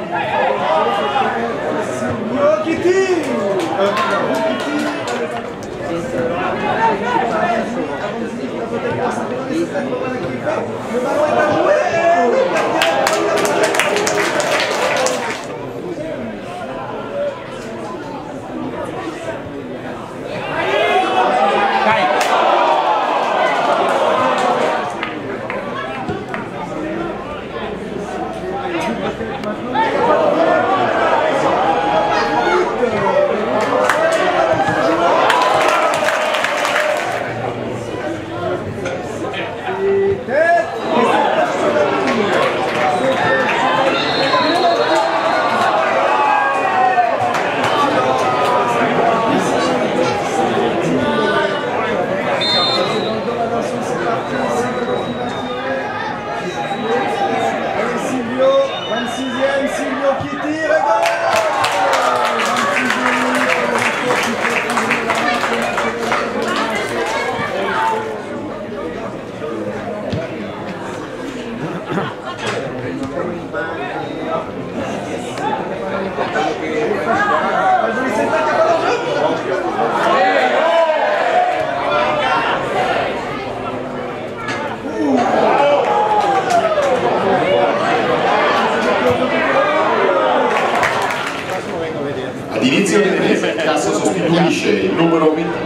All'inizio del Casso sostituisce il numero 20.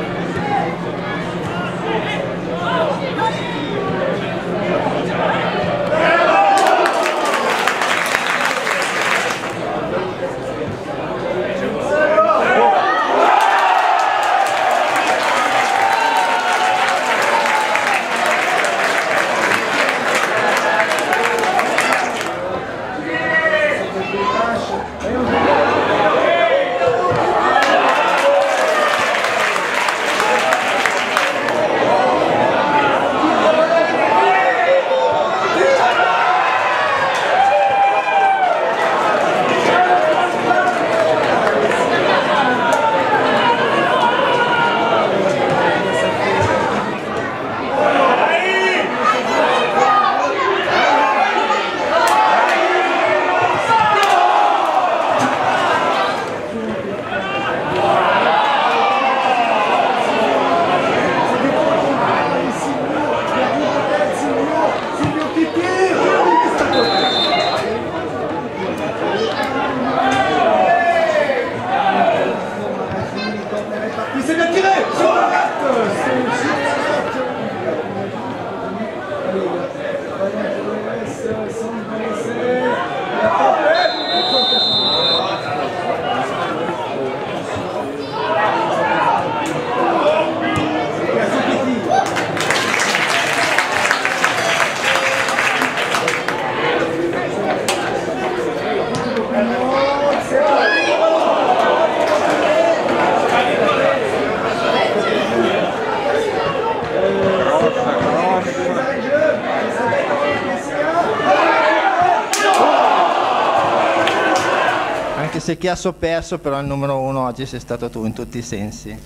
Se Chiasso perso, però il numero 1 oggi sei stato tu in tutti i sensi.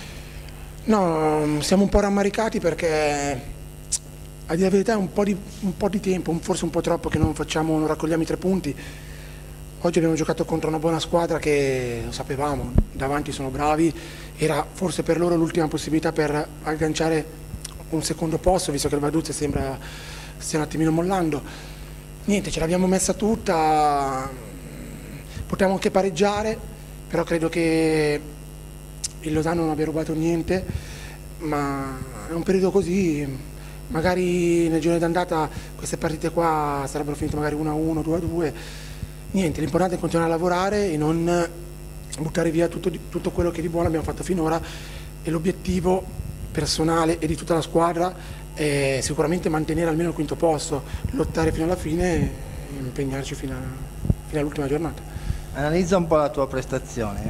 No, siamo un po' rammaricati perché, a dire la verità, è un po' di tempo, forse un po' troppo che non raccogliamo i 3 punti. Oggi abbiamo giocato contro una buona squadra che, lo sapevamo, davanti sono bravi, era forse per loro l'ultima possibilità per agganciare un secondo posto, visto che il Vaduz sembra stia un attimino mollando. Niente, ce l'abbiamo messa tutta. Potevamo anche pareggiare, però credo che il Lozano non abbia rubato niente, ma è un periodo così, magari nel girone d'andata queste partite qua sarebbero finite magari 1-1, 2-2, niente, l'importante è continuare a lavorare e non buttare via tutto quello che di buono abbiamo fatto finora, e l'obiettivo personale e di tutta la squadra è sicuramente mantenere almeno il 5° posto, lottare fino alla fine e impegnarci fino all'ultima giornata. Analizza un po' la tua prestazione.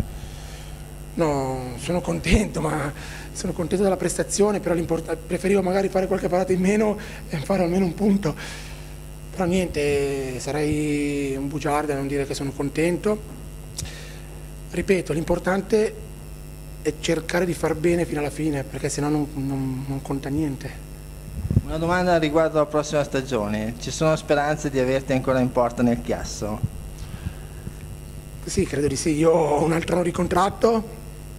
No, sono contento della prestazione, però preferivo magari fare qualche parata in meno e fare almeno un punto. Però niente, sarei un bugiardo a non dire che sono contento. Ripeto, l'importante è cercare di far bene fino alla fine, perché sennò non conta niente. Una domanda riguardo la prossima stagione. Ci sono speranze di averti ancora in porta nel Chiasso? Sì, credo di sì. Io ho un altro anno di contratto,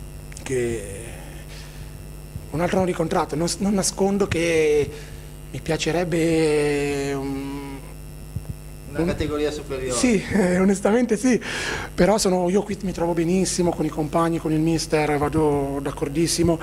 non nascondo che mi piacerebbe una categoria superiore. Sì, onestamente sì, però io qui mi trovo benissimo con i compagni, con il mister, vado d'accordissimo.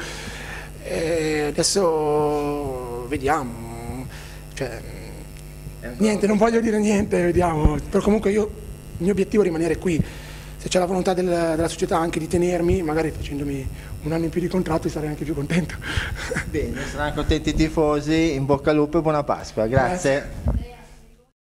Adesso vediamo, cioè, niente, non voglio dire niente, vediamo, però comunque il mio obiettivo è rimanere qui. Se c'è la volontà della società anche di tenermi, magari facendomi un anno in più di contratto, sarei anche più contento. Bene, saranno contenti i tifosi, in bocca al lupo e buona Pasqua, grazie.